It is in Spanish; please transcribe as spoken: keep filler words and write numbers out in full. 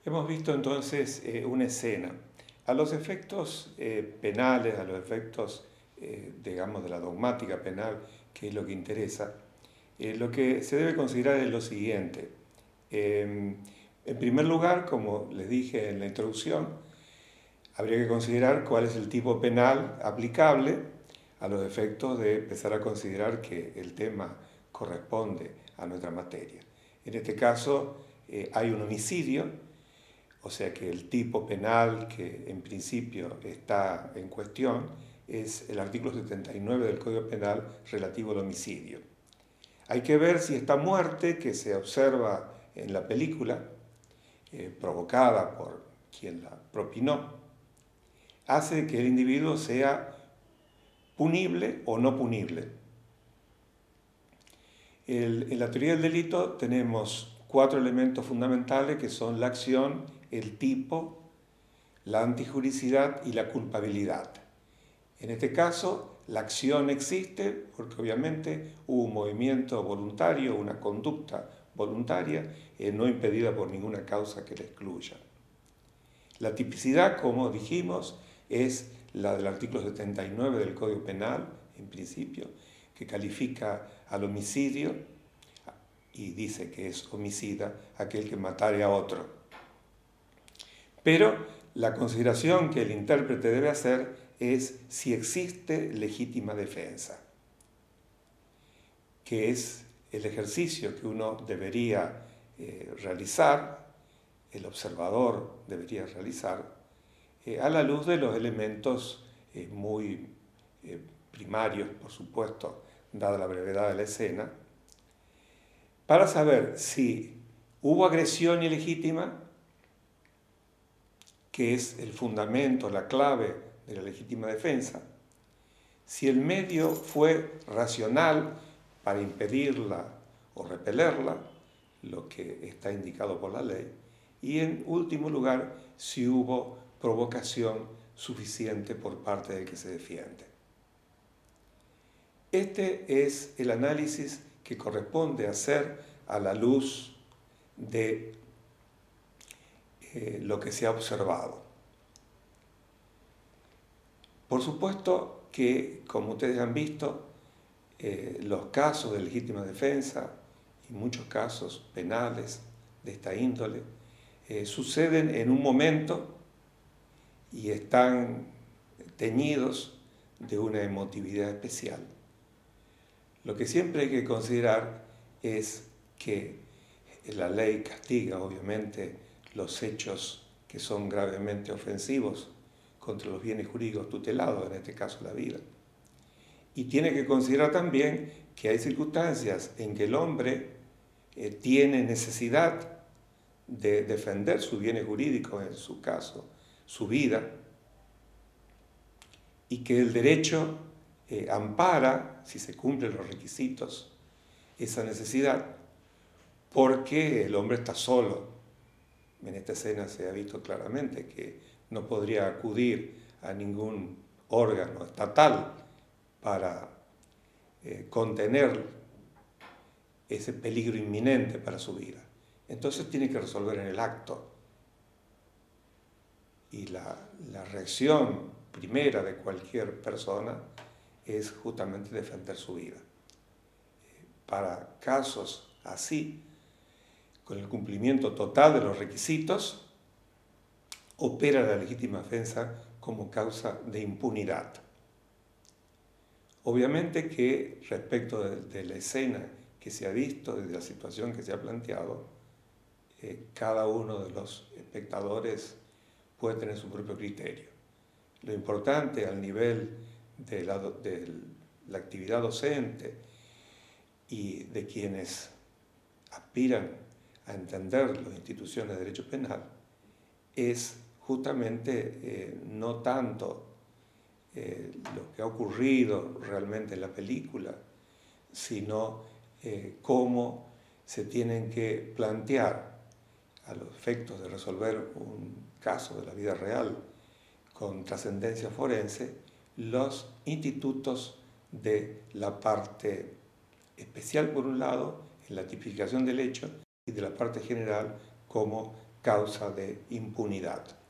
Hemos visto entonces eh, una escena. A los efectos eh, penales, a los efectos, eh, digamos, de la dogmática penal, que es lo que interesa, eh, lo que se debe considerar es lo siguiente. Eh, en primer lugar, como les dije en la introducción, habría que considerar cuál es el tipo penal aplicable a los efectos de empezar a considerar que el tema corresponde a nuestra materia. En este caso, eh, hay un homicidio, o sea que el tipo penal que en principio está en cuestión es el artículo setenta y nueve del Código Penal relativo al homicidio. Hay que ver si esta muerte que se observa en la película, eh, provocada por quien la propinó, hace que el individuo sea punible o no punible. El, en la teoría del delito tenemos cuatro elementos fundamentales que son la acción, el tipo, la antijuricidad y la culpabilidad. En este caso, la acción existe porque obviamente hubo un movimiento voluntario, una conducta voluntaria, eh, no impedida por ninguna causa que la excluya. La tipicidad, como dijimos, es la del artículo setenta y nueve del Código Penal, en principio, que califica al homicidio y dice que es homicida aquel que matare a otro. Pero la consideración que el intérprete debe hacer es si existe legítima defensa, que es el ejercicio que uno debería eh, realizar, el observador debería realizar, eh, a la luz de los elementos eh, muy eh, primarios, por supuesto, dada la brevedad de la escena, para saber si hubo agresión ilegítima, que es el fundamento, la clave de la legítima defensa, si el medio fue racional para impedirla o repelerla, lo que está indicado por la ley, y en último lugar, si hubo provocación suficiente por parte del que se defiende. Este es el análisis que corresponde hacer a la luz de eh, lo que se ha observado. Por supuesto que, como ustedes han visto, eh, los casos de legítima defensa y muchos casos penales de esta índole eh, suceden en un momento y están teñidos de una emotividad especial. Lo que siempre hay que considerar es que la ley castiga, obviamente, los hechos que son gravemente ofensivos contra los bienes jurídicos tutelados, en este caso la vida. Y tiene que considerar también que hay circunstancias en que el hombre eh, tiene necesidad de defender sus bienes jurídicos, en su caso, su vida, y que el derecho eh, ampara, si se cumplen los requisitos, esa necesidad, porque el hombre está solo. En esta escena se ha visto claramente que no podría acudir a ningún órgano estatal para eh, contener ese peligro inminente para su vida. Entonces tiene que resolver en el acto. Y la, la reacción primera de cualquier persona es justamente defender su vida. Para casos así, con el cumplimiento total de los requisitos, opera la legítima defensa como causa de impunidad. Obviamente que respecto de, de la escena que se ha visto, de la situación que se ha planteado, eh, cada uno de los espectadores puede tener su propio criterio. Lo importante al nivel de la, de la actividad docente y de quienes aspiran a entender las instituciones de derecho penal es justamente eh, no tanto eh, lo que ha ocurrido realmente en la película, sino eh, cómo se tienen que plantear a los efectos de resolver un caso de la vida real con trascendencia forense los institutos de la parte especial por un lado en la tipificación del hecho y de la parte general como causa de impunidad.